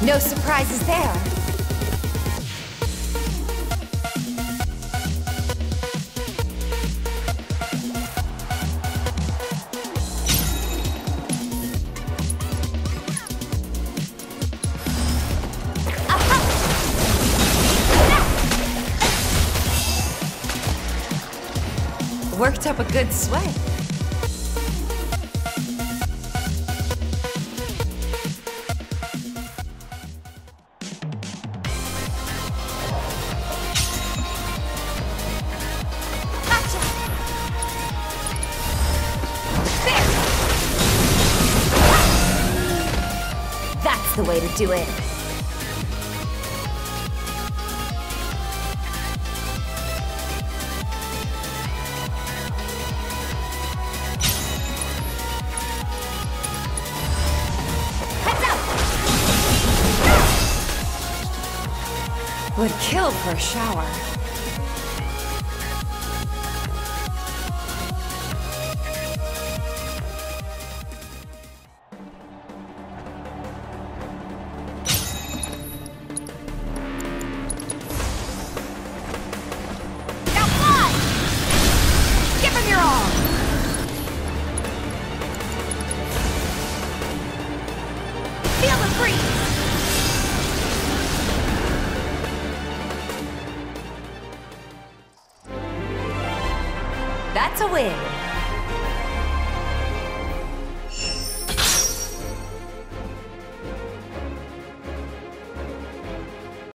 No surprises there. Worked up a good sweat. Gotcha. There. That's the way to do it. Would kill for a shower. Now fly! Give him your all! Feel the breeze! That's a win.